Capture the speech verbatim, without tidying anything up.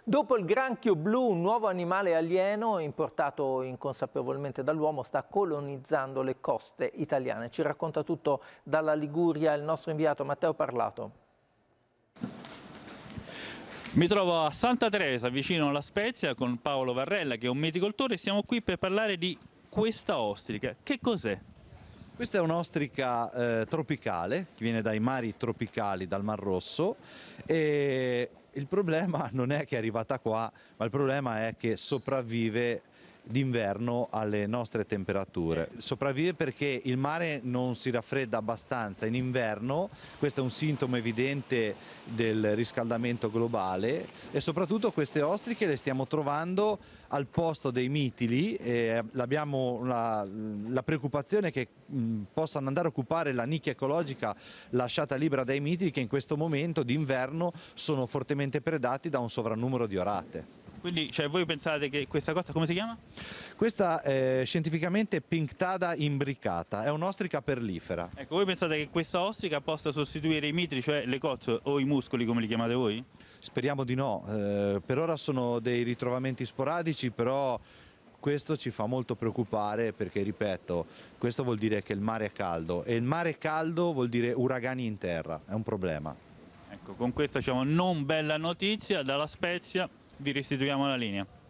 Dopo il granchio blu, un nuovo animale alieno importato inconsapevolmente dall'uomo sta colonizzando le coste italiane. Ci racconta tutto dalla Liguria il nostro inviato Matteo Parlato. Mi trovo a Santa Teresa, vicino alla Spezia, con Paolo Varrella, che è un meticoltore, e siamo qui per parlare di questa ostrica. Che cos'è? Questa è un'ostrica eh, tropicale, che viene dai mari tropicali, dal Mar Rosso, e il problema non è che è arrivata qua, ma il problema è che sopravvive d'inverno alle nostre temperature. Sopravvive perché il mare non si raffredda abbastanza in inverno, questo è un sintomo evidente del riscaldamento globale, e soprattutto queste ostriche le stiamo trovando al posto dei mitili, e abbiamo la, la preoccupazione che mh, possano andare a occupare la nicchia ecologica lasciata libera dai mitili, che in questo momento d'inverno sono fortemente predati da un sovrannumero di orate. Quindi cioè, voi pensate che questa cosa, come si chiama? Questa è scientificamente Pinctada imbricata, è un'ostrica perlifera. Ecco, voi pensate che questa ostrica possa sostituire i mitili, cioè le cozze o i muscoli come li chiamate voi? Speriamo di no, eh, per ora sono dei ritrovamenti sporadici, però questo ci fa molto preoccupare perché, ripeto, questo vuol dire che il mare è caldo, e il mare caldo vuol dire uragani in terra, è un problema. Ecco, con questa diciamo non bella notizia dalla Spezia vi restituiamo la linea.